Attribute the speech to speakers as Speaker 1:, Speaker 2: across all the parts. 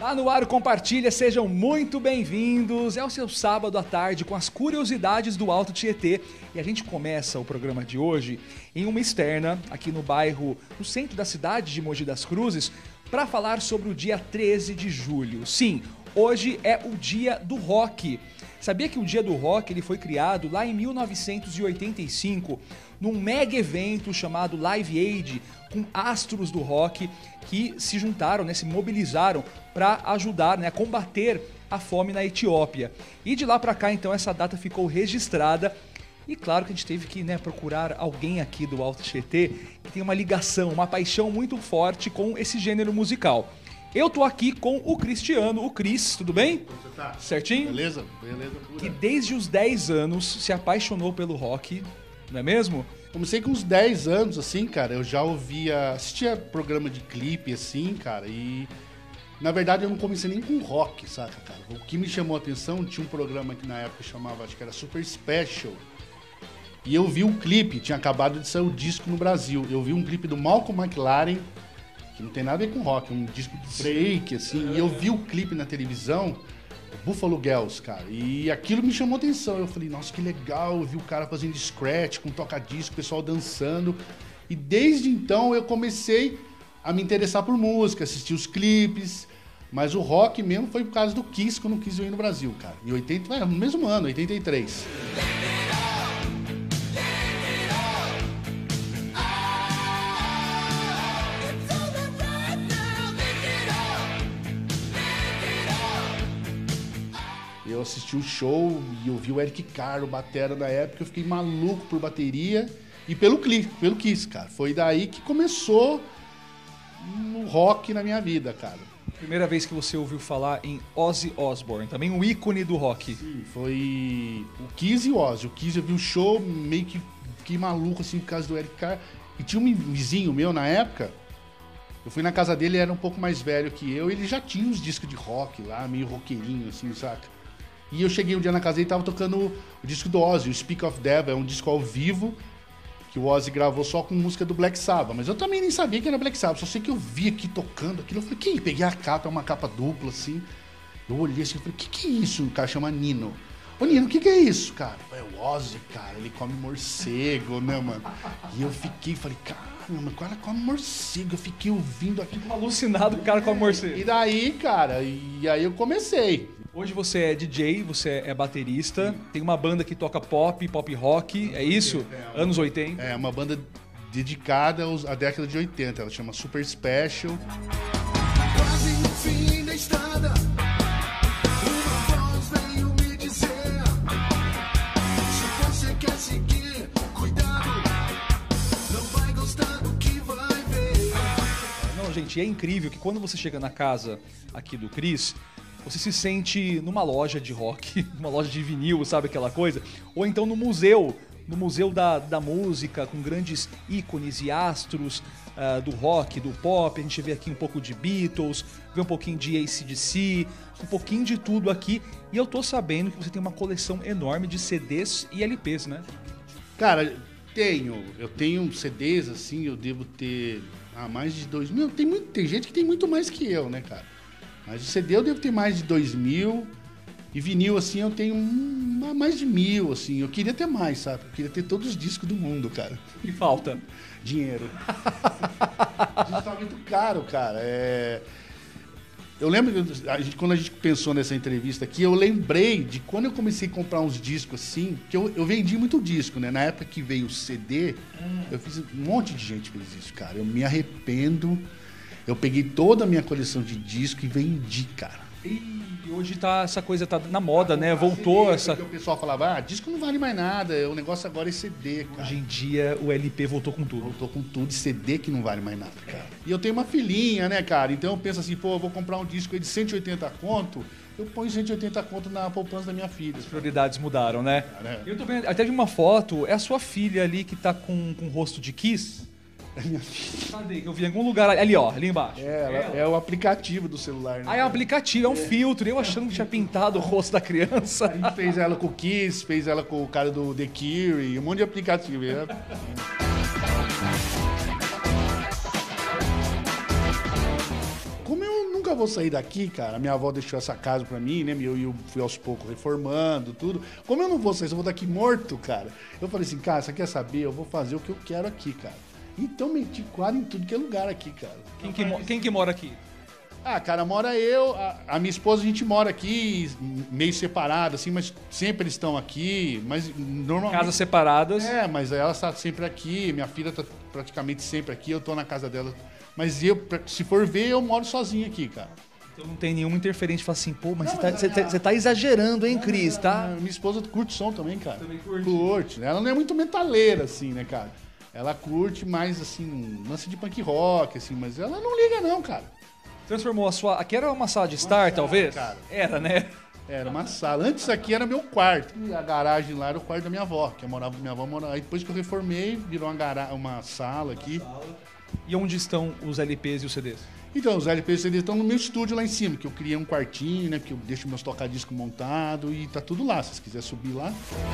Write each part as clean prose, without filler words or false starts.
Speaker 1: Tá no ar o Compartilha, sejam muito bem-vindos. É o seu sábado à tarde com as curiosidades do Alto Tietê. E a gente começa o programa de hoje em uma externa, aqui no bairro, no centro da cidade de Mogi das Cruzes, para falar sobre o dia 13 de julho. Sim, hoje é o Dia do Rock. Sabia que o Dia do Rock ele foi criado lá em 1985, num mega evento chamado Live Aid, com astros do rock que se juntaram, né, se mobilizaram para ajudar, né, a combater a fome na Etiópia. E de lá para cá, então, essa data ficou registrada. E claro que a gente teve que, né, procurar alguém aqui do Alto Tietê que tem uma ligação, uma paixão muito forte com esse gênero musical. Eu tô aqui com o Cristiano, o Cris, tudo bem?
Speaker 2: Como você tá?
Speaker 1: Certinho?
Speaker 2: Beleza? Beleza pura.
Speaker 1: Que desde os 10 anos se apaixonou pelo rock, não é mesmo?
Speaker 2: Comecei com uns 10 anos, assim, cara, eu já assistia programa de clipe, assim, cara, e na verdade eu não comecei nem com rock, saca, cara? O que me chamou a atenção, tinha um programa que na época chamava, acho que era Super Special, e eu vi um clipe, tinha acabado de sair o disco no Brasil, eu vi um clipe do Malcolm McLaren, que não tem nada a ver com rock, um disco de break, assim, e eu vi o clipe na televisão, Buffalo Girls, cara, e aquilo me chamou atenção. Eu falei, nossa, que legal, eu vi o cara fazendo scratch com toca-disco, o pessoal dançando, e desde então eu comecei a me interessar por música, assistir os clipes, mas o rock mesmo foi por causa do Kiss, que eu não quis ir no Brasil, cara, em 80, no mesmo ano, 83. Eu assisti o show e eu vi o Eric Carr, o batera da época, eu fiquei maluco por bateria e pelo Kiss, cara. Foi daí que começou o rock na minha vida, cara.
Speaker 1: Primeira vez que você ouviu falar em Ozzy Osbourne, também um ícone do rock.
Speaker 2: Sim, foi o Kiss e o Ozzy. O Kiss eu vi o show, meio que fiquei maluco assim por causa do Eric Carr. E tinha um vizinho meu na época, eu fui na casa dele, ele era um pouco mais velho que eu, e ele já tinha uns discos de rock lá, meio roqueirinho assim, saca? E eu cheguei um dia na casa dele e tava tocando o disco do Ozzy, o Speak of Devil, é um disco ao vivo, que o Ozzy gravou só com música do Black Sabbath. Mas eu também nem sabia que era Black Sabbath, só sei que eu vi aqui tocando aquilo. Eu falei, que? Peguei a capa, é uma capa dupla, assim. Eu olhei assim e falei, que é isso? O cara chama Nino. Ô, Nino, o que é isso, cara? É o Ozzy, cara, ele come morcego, né, mano? E eu falei, caramba, o cara come morcego. Eu fiquei ouvindo aquilo.
Speaker 1: Alucinado com o cara com a morcego.
Speaker 2: E daí, cara, e aí eu comecei.
Speaker 1: Hoje você é DJ, você é baterista, tem uma banda que toca pop rock, é isso? Anos 80.
Speaker 2: É, uma banda dedicada à década de 80, ela chama Super Special.
Speaker 3: Quase no fim da estrada, uma voz veio me dizer: se você quer seguir, cuidado, não vai gostar do que vai ver.
Speaker 1: Não, gente, é incrível que quando você chega na casa aqui do Cris, você se sente numa loja de rock, numa loja de vinil, sabe aquela coisa? Ou então no museu da música, com grandes ícones e astros do rock, do pop. A gente vê aqui um pouco de Beatles, vê um pouquinho de AC/DC, um pouquinho de tudo aqui. E eu tô sabendo que você tem uma coleção enorme de CDs e LPs, né?
Speaker 2: Cara, eu tenho CDs, assim, eu devo ter mais de 2.000. Tem gente que tem muito mais que eu, né, cara? Mas o CD eu devo ter mais de 2.000. E vinil, assim, eu tenho mais de 1.000, assim. Eu queria ter mais, sabe? Eu queria ter todos os discos do mundo, cara.
Speaker 1: E falta?
Speaker 2: Dinheiro. O disco tá muito caro, cara. Eu lembro que quando a gente pensou nessa entrevista aqui, eu lembrei de quando eu comecei a comprar uns discos assim, que eu vendi muito disco, né? Na época que veio o CD, eu fiz... Um monte de gente fez isso, cara. Eu me arrependo. Eu peguei toda a minha coleção de disco e vendi, cara.
Speaker 1: E hoje essa coisa tá na moda, né? Voltou
Speaker 2: CD,
Speaker 1: essa...
Speaker 2: Porque o pessoal falava, disco não vale mais nada, o negócio agora é CD, cara.
Speaker 1: Hoje em dia o LP voltou com tudo.
Speaker 2: Voltou com tudo, CD que não vale mais nada, cara. E eu tenho uma filhinha, né, cara? Então eu penso assim, eu vou comprar um disco aí de 180 conto, eu ponho 180 conto na poupança da minha filha.
Speaker 1: As prioridades mudaram, né?
Speaker 2: Cara,
Speaker 1: Eu tô vendo, até de uma foto, é a sua filha ali que tá com o rosto de Kiss?
Speaker 2: É minha filha.
Speaker 1: Cadê? Que eu vi em algum lugar ali, ó, ali embaixo.
Speaker 2: É o aplicativo do celular, né?
Speaker 1: Ah, é um aplicativo, é um filtro. Eu achando que tinha pintado o rosto da criança.
Speaker 2: A gente fez ela com o Kiss, fez ela com o cara do The Cure, um monte de aplicativo. Né? Como eu nunca nunca vou sair daqui, cara. A minha avó deixou essa casa pra mim, né? Eu fui aos poucos reformando, tudo. Como eu não vou sair, se eu vou daqui morto, cara. Eu falei assim, cara, você quer saber? Eu vou fazer o que eu quero aqui, cara. Então meti quadro em tudo que é lugar aqui, cara.
Speaker 1: Quem que mora aqui?
Speaker 2: Ah, cara, mora eu, a minha esposa, a gente mora aqui, meio separado, assim, mas sempre eles estão aqui, mas normalmente...
Speaker 1: Casas separadas.
Speaker 2: É, mas ela está sempre aqui, minha filha está praticamente sempre aqui, eu tô na casa dela. Mas eu, se for ver, eu moro sozinho aqui, cara.
Speaker 1: Então não tem nenhuma interferência, fala assim, pô, mas você tá exagerando, hein, Cris, tá?
Speaker 2: Minha esposa curte som também, cara.
Speaker 1: Também curte.
Speaker 2: Curte. Ela não é muito metaleira, assim, né, cara? Ela curte mais, assim, lance de punk rock, assim, mas ela não liga não, cara.
Speaker 1: Transformou a sua... Aqui era uma sala de estar, talvez?
Speaker 2: Cara.
Speaker 1: Era, né?
Speaker 2: Era uma sala. Antes aqui era meu quarto. E a garagem lá era o quarto da minha avó, que eu morava com minha avó. Aí depois que eu reformei, virou uma sala aqui.
Speaker 1: E onde estão os LPs e os CDs?
Speaker 2: Então, os LPs e CDs estão no meu estúdio lá em cima, que eu criei um quartinho, né? Que eu deixo meus tocadiscos montados e tá tudo lá. Se vocês quiserem subir lá.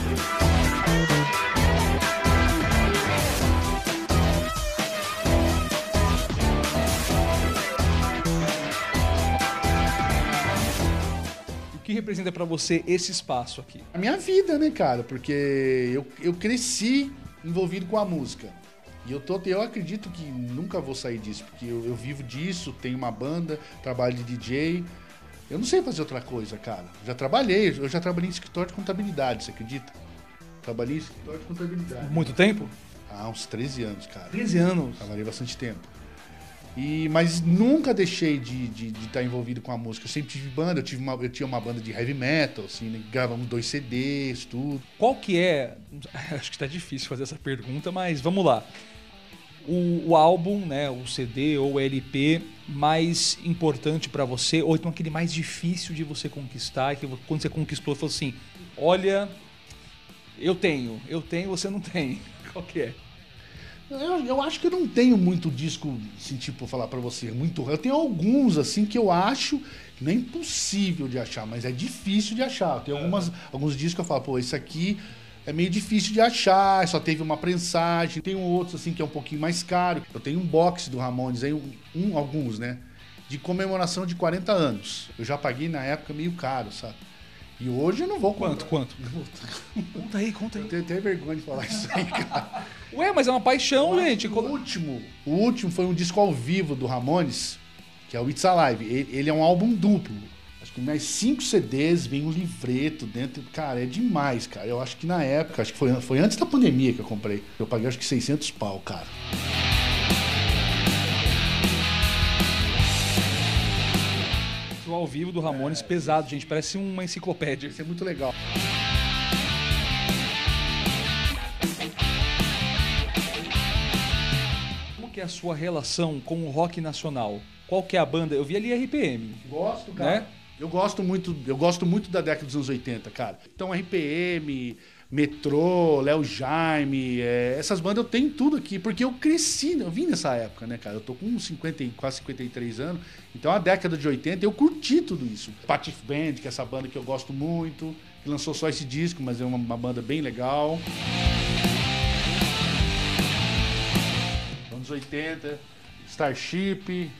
Speaker 1: O que representa pra você esse espaço aqui?
Speaker 2: A minha vida, né, cara? Porque eu cresci envolvido com a música. E eu acredito que nunca vou sair disso, porque eu vivo disso, tenho uma banda, trabalho de DJ. Eu não sei fazer outra coisa, cara. Eu já trabalhei em escritório de contabilidade, você acredita? Trabalhei em escritório de contabilidade.
Speaker 1: Muito tempo?
Speaker 2: Há uns 13 anos, cara.
Speaker 1: 13 anos.
Speaker 2: Trabalhei bastante tempo. Mas nunca deixei de estar envolvido com a música. Eu sempre tive banda, eu tinha uma banda de heavy metal, assim, né? Gravamos 2 CDs, tudo.
Speaker 1: Qual que é... Acho que tá difícil fazer essa pergunta, mas vamos lá. O álbum, né, o CD ou o LP mais importante pra você, ou então aquele mais difícil de você conquistar, que quando você conquistou, falou assim, olha, eu tenho, você não tem. Qual que é?
Speaker 2: Eu acho que eu não tenho muito disco, assim, tipo, falar pra você, muito. Eu tenho alguns, assim, que eu acho que não é impossível de achar, mas é difícil de achar. Tem alguns discos que eu falo, pô, esse aqui é meio difícil de achar, só teve uma prensagem. Tem outros, assim, que é um pouquinho mais caro. Eu tenho um box do Ramones, aí, alguns, né, de comemoração de 40 anos. Eu já paguei na época meio caro, sabe? E hoje eu não vou comprar.
Speaker 1: Quanto? Conta aí.
Speaker 2: Eu tenho até vergonha de falar isso aí, cara.
Speaker 1: Ué, mas é uma paixão, gente.
Speaker 2: O último foi um disco ao vivo do Ramones, que é o It's Alive. Ele é um álbum duplo. Acho que mais 5 CDs, vem um livreto dentro. Cara, é demais, cara. Eu acho que na época, acho que foi antes da pandemia que eu comprei. Eu paguei acho que 600 pau, cara.
Speaker 1: O ao vivo do Ramones, pesado, gente. Parece uma enciclopédia.
Speaker 2: Isso é muito legal.
Speaker 1: Como que é a sua relação com o rock nacional? Qual que é a banda? Eu vi ali RPM.
Speaker 2: Gosto, cara.
Speaker 1: Né?
Speaker 2: Eu gosto muito da década dos anos 80, cara. Então, RPM, Metrô, Léo Jaime, essas bandas eu tenho tudo aqui, porque eu cresci, eu vim nessa época, né, cara? Eu tô com quase 53 anos, então a década de 80 eu curti tudo isso. Patif Band, que é essa banda que eu gosto muito, que lançou só esse disco, mas é uma banda bem legal. Anos 80, Starship,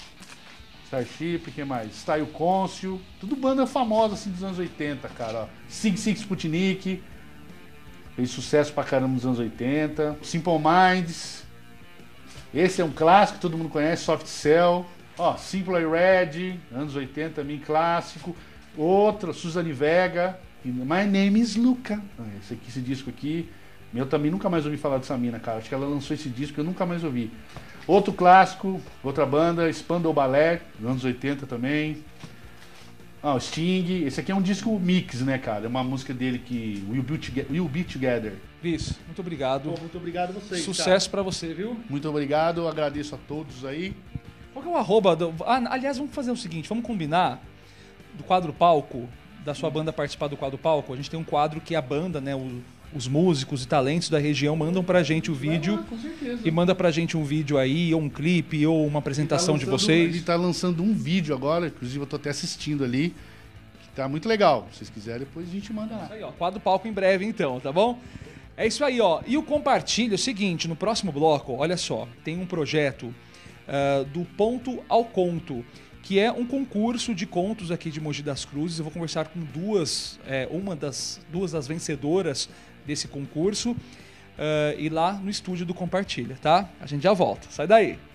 Speaker 2: que mais? Style Côncio, tudo banda famosa assim dos anos 80, cara. Sig Sputnik, fez sucesso pra caramba nos anos 80. Simple Minds, esse é um clássico, todo mundo conhece, Soft Cell. Ó, Simple Red, anos 80 também, clássico. Outro, Suzane Vega, My Name is Luca. Esse disco aqui, eu também nunca mais ouvi falar dessa mina, cara. Acho que ela lançou esse disco e eu nunca mais ouvi. Outro clássico, outra banda, Spandau Ballet, dos anos 80 também. O Sting. Esse aqui é um disco mix, né, cara? É uma música dele que... We'll Be Together.
Speaker 1: Cris, muito obrigado.
Speaker 2: Pô, muito obrigado a vocês,
Speaker 1: Sucesso pra você, viu?
Speaker 2: Muito obrigado, agradeço a todos aí.
Speaker 1: Qual que é o arroba? Aliás, vamos fazer o seguinte, vamos combinar do quadro palco, da sua banda participar do quadro palco. A gente tem um quadro que a banda, né, os músicos e talentos da região mandam pra gente o vídeo.
Speaker 2: Com certeza.
Speaker 1: E manda pra gente um vídeo aí, ou um clipe, ou uma apresentação de vocês.
Speaker 2: Ele tá lançando um vídeo agora, inclusive eu tô até assistindo ali, que tá muito legal. Se vocês quiserem, depois a gente manda lá.
Speaker 1: Isso aí, ó. Quadro palco em breve, então, tá bom? É isso aí, ó. E o compartilho é o seguinte, no próximo bloco, olha só, tem um projeto do Ponto ao Conto, que é um concurso de contos aqui de Mogi das Cruzes. Eu vou conversar com duas das vencedoras desse concurso e lá no estúdio do Compartilha, tá? A gente já volta, sai daí!